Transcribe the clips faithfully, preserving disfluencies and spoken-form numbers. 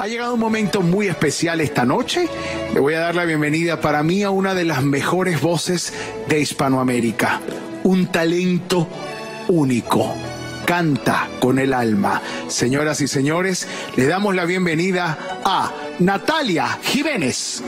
Ha llegado un momento muy especial esta noche. Le voy a dar la bienvenida para mí a una de las mejores voces de Hispanoamérica. Un talento único. Canta con el alma. Señoras y señores, le damos la bienvenida a Natalia Jiménez.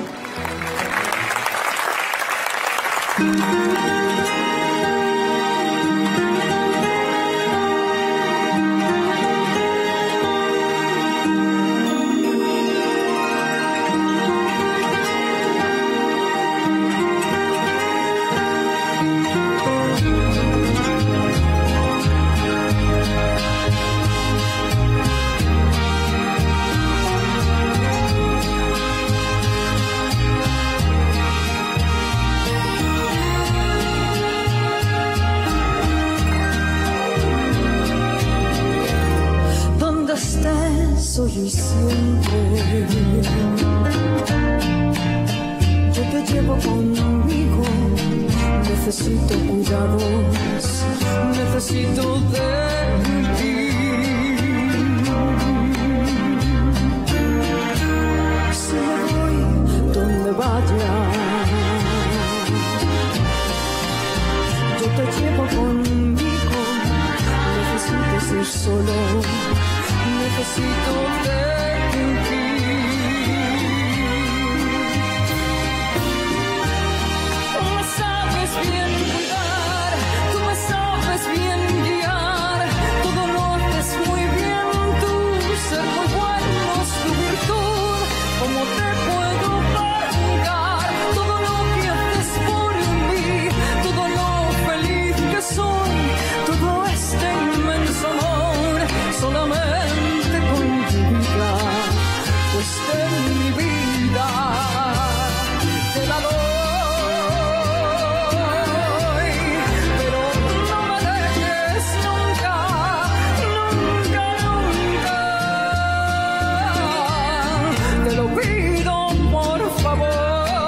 Soy siempre, yo te llevo conmigo, necesito cuidados, necesito de ti. Si me voy donde vaya, yo te llevo conmigo, necesito ser solo. Necesito de ti. Tú me sabes bien cuidar, tú me sabes bien guiar, todo lo haces muy bien tú, ser muy bueno es tu virtud. ¿Cómo te puedo pagar todo lo que haces por mí, todo lo feliz que soy, todo este inmenso amor, solamente pues de mi vida te la doy, pero no me dejes nunca, nunca, nunca, te lo pido por favor.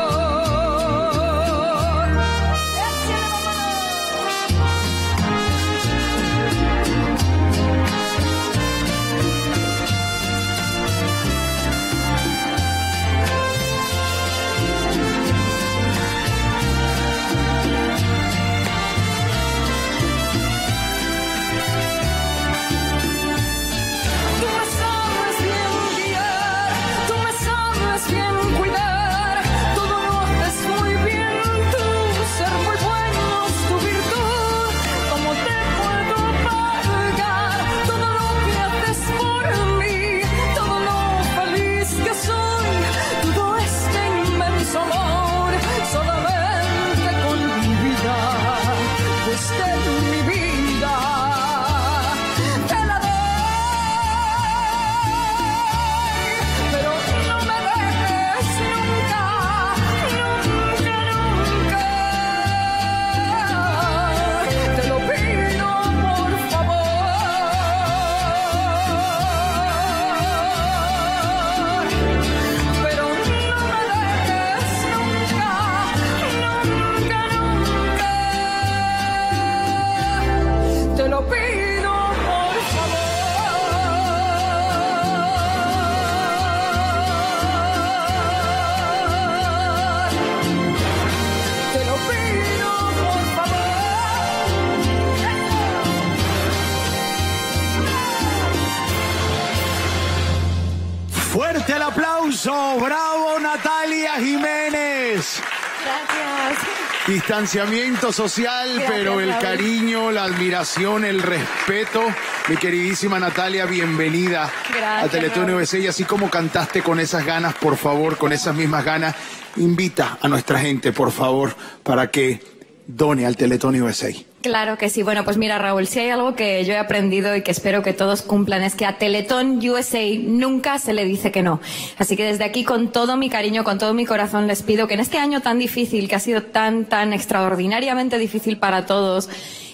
Fuerte el aplauso, bravo Natalia Jiménez. Gracias. Distanciamiento social, Gracias, pero el Raúl. Cariño, la admiración, el respeto. Mi queridísima Natalia, bienvenida Gracias, a Teletón U S A. Y así como cantaste con esas ganas, por favor, con esas mismas ganas, invita a nuestra gente, por favor, para que done al Teletón U S A. Claro que sí. Bueno, pues mira, Raúl, si hay algo que yo he aprendido y que espero que todos cumplan es que a Teletón U S A nunca se le dice que no. Así que desde aquí, con todo mi cariño, con todo mi corazón, les pido que en este año tan difícil, que ha sido tan, tan extraordinariamente difícil para todos,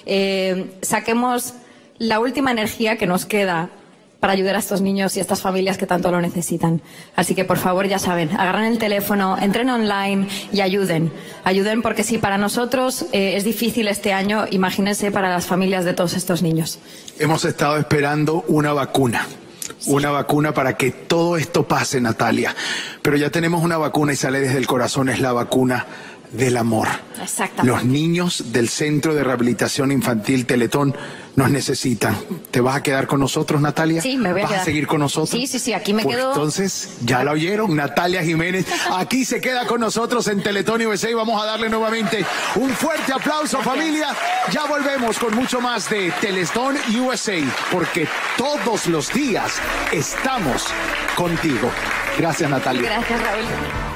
eh, saquemos la última energía que nos queda para ayudar a estos niños y a estas familias que tanto lo necesitan. Así que, por favor, ya saben, agarren el teléfono, entren online y ayuden. Ayuden porque si para nosotros eh, es difícil este año, imagínense para las familias de todos estos niños. Hemos estado esperando una vacuna. Sí. Una vacuna para que todo esto pase, Natalia. Pero ya tenemos una vacuna y sale desde el corazón, es la vacuna del amor. Exactamente. Los niños del Centro de Rehabilitación Infantil Teletón nos necesitan. ¿Te vas a quedar con nosotros, Natalia? Sí, me voy a ¿Vas quedar. a seguir con nosotros? Sí, sí, sí, aquí me pues quedo. Entonces, ya la oyeron, Natalia Jiménez, aquí se queda con nosotros en Teletón U S A y vamos a darle nuevamente un fuerte aplauso, Gracias. familia. Ya volvemos con mucho más de Teletón U S A, porque todos los días estamos contigo. Gracias, Natalia. Gracias, Raúl.